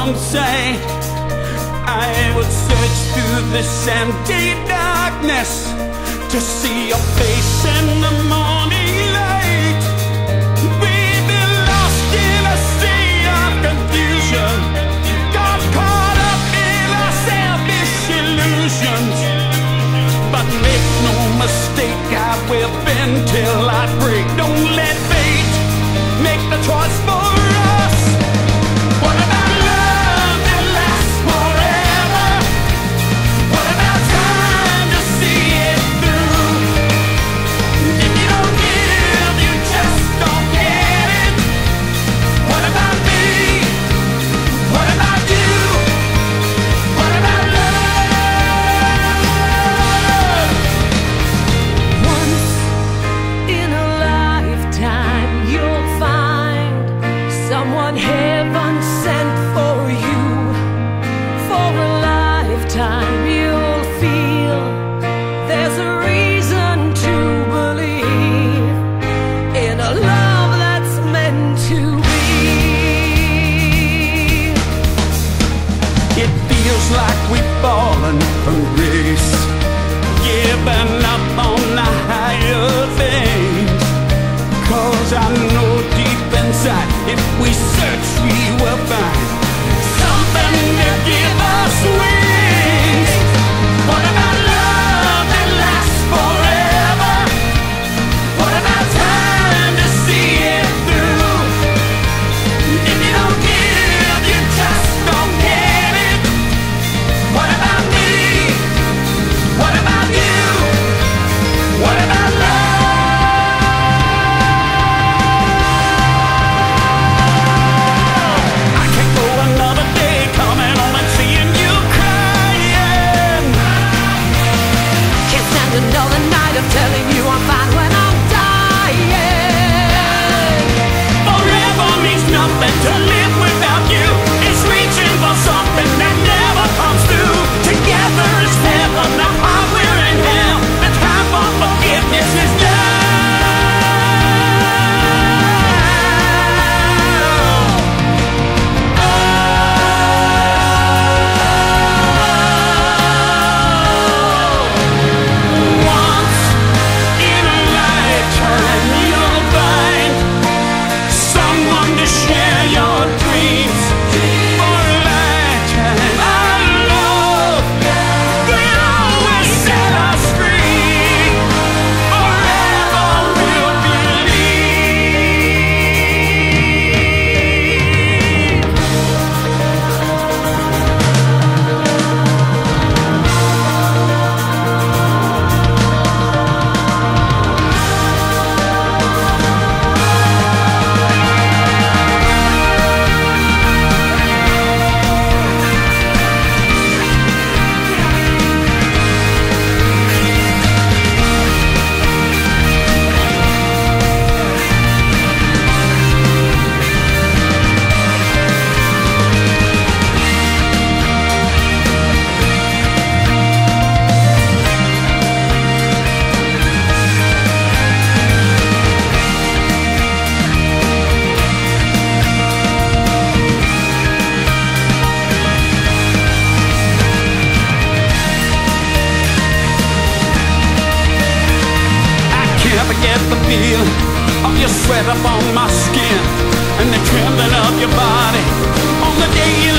some say. I would search through this empty darkness to see your face in the morning light. We've been lost in a sea of confusion, got caught up in our selfish illusions. But make no mistake, I will bend till I break. Don't let fate make the choice for us. What about love that lasts forever? What about time to see it through? If you don't give, you just don't get it. What about me? What about you? What about love? Once in a lifetime you'll find someone heaven sent for you. For a lifetime you'll feel there's a reason to believe in a love that's meant to be. It feels like we've fallen from grace, giving up on the higher things. 'Cause I know deep inside, if we search, we will find something to give us wings. What about love that lasts forever? What about time to see it through? If you don't give, you just don't get it. What about me? What about you? What about love? I can't go another day coming home and seeing you crying. Can't stand another night of telling you I'm fine when I'm dying. Forever means nothing to live without you. It's reaching for something that never comes through. Together is heaven, the heart we're in hell. The time for forgiveness is now. Once in a lifetime you'll find someone to share your dreams. For a lifetime our love will always set us free. Forever we'll believe. Can't forget the feel of your sweat upon my skin and the trembling of your body on the day you